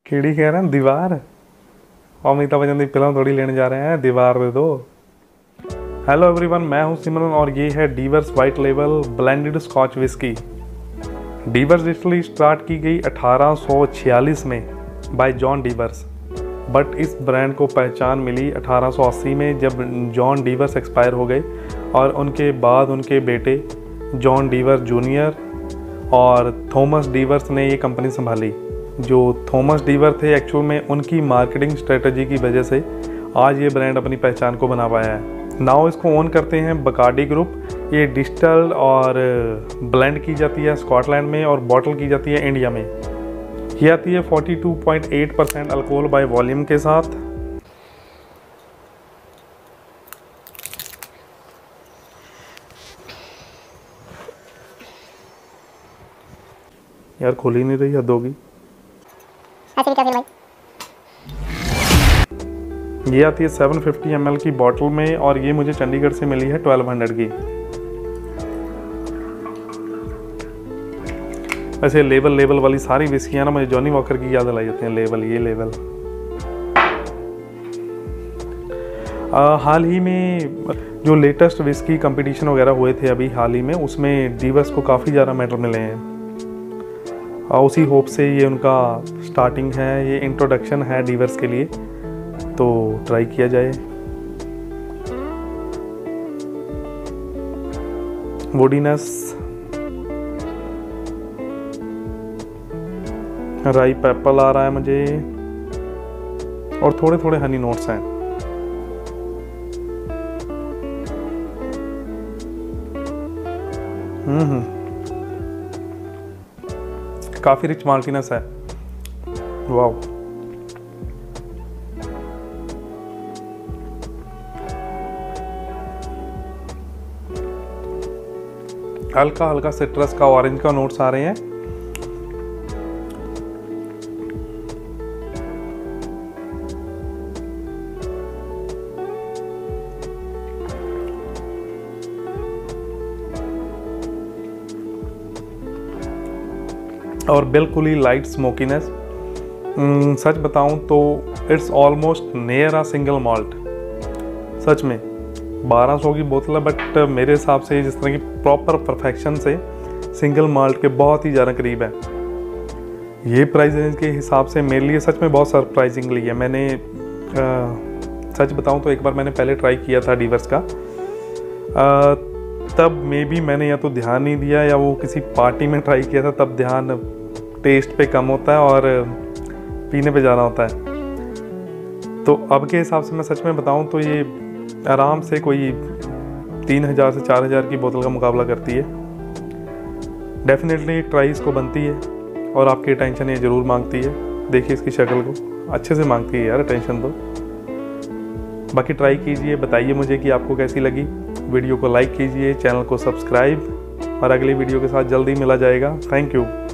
केड़ी कह रहे हैं दीवार। अमिताभ बच्चन की फिल्म थोड़ी लेने जा रहे हैं, दीवार दे दो। हेलो एवरीवन, मैं हूं सिमरन और ये है Dewar's white label blended scotch whisky. Dewar's distillery start की गई 1846 में बाय जॉन डीवर्स, बट इस ब्रांड को पहचान मिली 1880 में जब जॉन डीवर्स एक्सपायर हो गए और उनके बाद उनके बेटे जॉन डीवर्स जूनियर और थॉमस डीवर्स ने ये कंपनी संभाली। जो थॉमस डीवर थे एक्चुअल में उनकी मार्केटिंग स्ट्रेटजी की वजह से आज ये ब्रांड अपनी पहचान को बना पाया है। नाउ इसको ओन करते हैं बकार्डी ग्रुप। ये डिस्टल और ब्लेंड की जाती है स्कॉटलैंड में और बॉटल की जाती है इंडिया में। ये आती है 42.8% अल्कोहल बाय वॉल्यूम के साथ। यार खोल ही नहीं रही, हद होगी। ऐसे भी क्या भाई। ये आती है 750 ml की बॉटल में और ये मुझे चंडीगढ़ से मिली है 1200 की। वैसे लेबल वाली सारी विस्कियाँ ना मुझे जॉनी वॉकर की याद दिलाई जाती हैं। ये लेबल हाल ही में जो लेटेस्ट विस्की कंपटीशन वगैरह हुए थे अभी हाल ही में, उसमें डीवर्स को काफ़ी ज़्यादा मेडल मिले हैं। उसी होप से ये उनका स्टार्टिंग है, ये इंट्रोडक्शन है डीवर्स के लिए, तो ट्राई किया जाए। वुडीनेस, राई पेपल आ रहा है मुझे और थोड़े थोड़े हनी नोट्स हैं। काफी रिच माल्टीनेस है। वाओ, हल्का हल्का सिट्रस का, ऑरेंज का नोट्स आ रहे हैं। और बिल्कुल ही लाइट स्मोकीनेस। सच बताऊं तो it's almost near a single malt. सच में 1200 की बोतल है, बट मेरे हिसाब से जिस तरह की प्रॉपर परफेक्शन से सिंगल माल्ट के बहुत ही ज़्यादा करीब है। ये प्राइस रेंज के हिसाब से मेरे लिए सच में बहुत सरप्राइजिंगली है। मैंने सच बताऊं तो एक बार मैंने पहले ट्राई किया था डीवर्स का, तब मे बी मैंने या तो ध्यान नहीं दिया या वो किसी पार्टी में ट्राई किया था, तब ध्यान टेस्ट पे कम होता है और पीने पे ज़्यादा होता है। तो अब के हिसाब से मैं सच में बताऊं तो ये आराम से कोई 3000 से 4000 की बोतल का मुकाबला करती है। डेफिनेटली ट्राई इसको बनती है और आपकी अटेंशन ये ज़रूर मांगती है। देखिए इसकी शक्ल को, अच्छे से मांगती है यार अटेंशन तो। बाकी ट्राई कीजिए, बताइए मुझे कि आपको कैसी लगी। वीडियो को लाइक कीजिए, चैनल को सब्सक्राइब और अगली वीडियो के साथ जल्दी मिला जाएगा। Thank you.